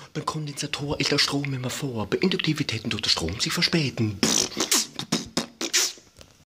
Beim Kondensator ist der Strom immer vor. Bei Induktivitäten tut der Strom sich verspäten. Pff.